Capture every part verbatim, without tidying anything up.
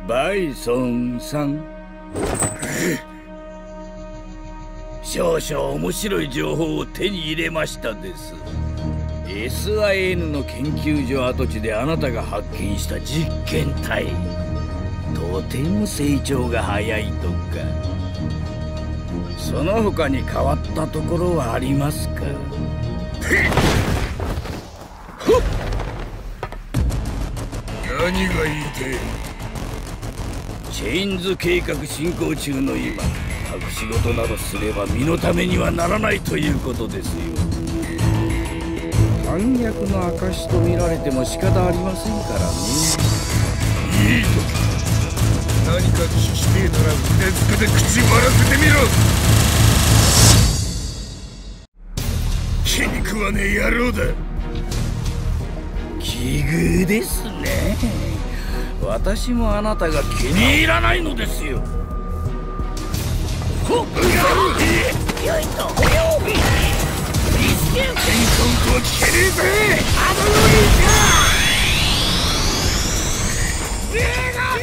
バイソンさん。少々面白い情報を手に入れましたです。 エスアイエヌ の研究所跡地であなたが発見した実験体、とても成長が早いとか。その他に変わったところはありますか？ 何が言いてえ？ チェインズ計画進行中の今、隠し事などすれば身のためにはならないということですよ。反逆の証と見られても仕方ありませんからね。 いいと何か聞きてえなら腕つけて口割らせてみろ。気に食わねえ野郎だ。 奇遇ですね。私もあなたが気に入らないのですよ。ほっよいとよびリスケンコントは聞けねえぜ。あのよりか目が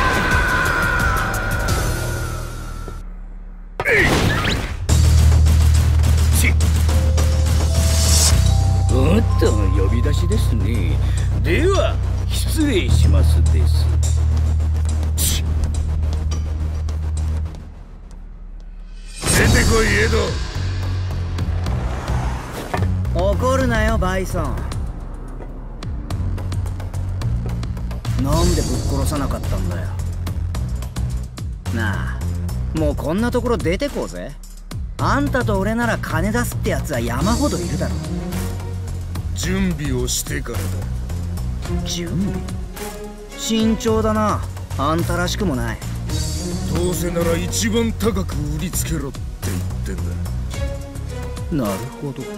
おっと呼び出しですね。では失礼しますです。 出てこいエド。怒るなよバイソン。なんでぶっ殺さなかったんだよ。なあ、もうこんなところ出てこうぜ。あんたと俺なら金出すってやつは山ほどいるだろ。 準備をしてからだ。 準備？慎重だな。あんたらしくもない。 どうせなら一番高く売りつけろって言ってんだ。 なるほど。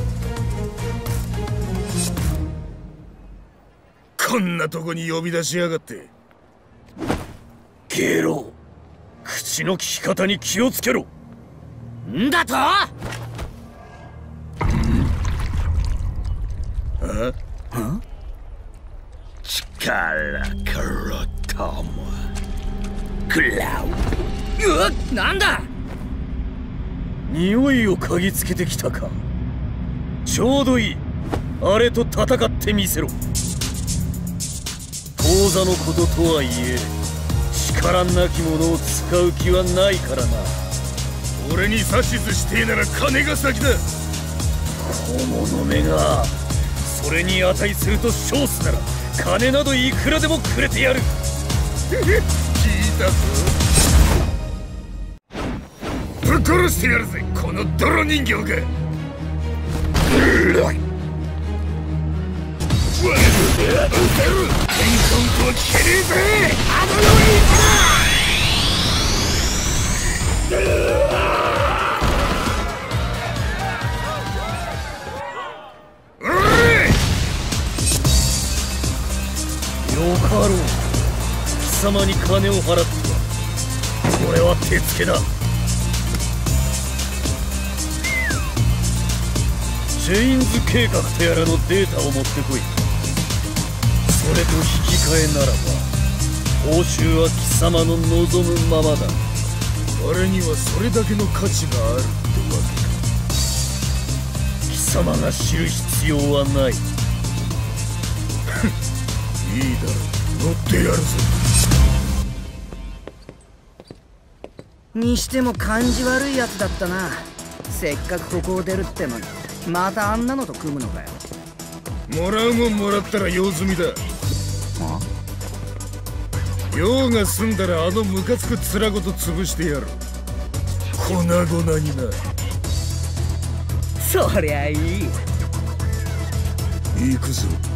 こんなとこに呼び出しやがって。 ゲロ、口の利き方に気をつけろ。んだと？ あ？ は？力からたまクラウ。うわっ、なんだ？匂いを嗅ぎつけてきたか。ちょうどいい。あれと戦ってみせろ。当座のこととはいえ力なき者を使う気はないからな。 俺に指図してえなら金が先だ。 小物めがそれに値すると称すなら金などいくらでもくれてやる。 聞いたぞ。ぶっ殺してやるぜこの泥人形が。うわっうわっ天コントは聞けねえぜ。あのよりよかろう。貴様に金を払っては俺は手つけだ。チェインズ計画とやらのデータを持ってこい。それと引き換えならば報酬は貴様の望むままだ。 俺にはそれだけの価値があるってわけか。 貴様が知る必要はない。 いいだろう、乗ってやるぞ。 にしても感じ悪いやつだったな。せっかくここを出るってのにまたあんなのと組むのかよ。 もらうもんもらったら用済みだ。用が済んだらあのムカつく面ごと潰してやる。粉々にな。 そりゃいい。 行くぞ。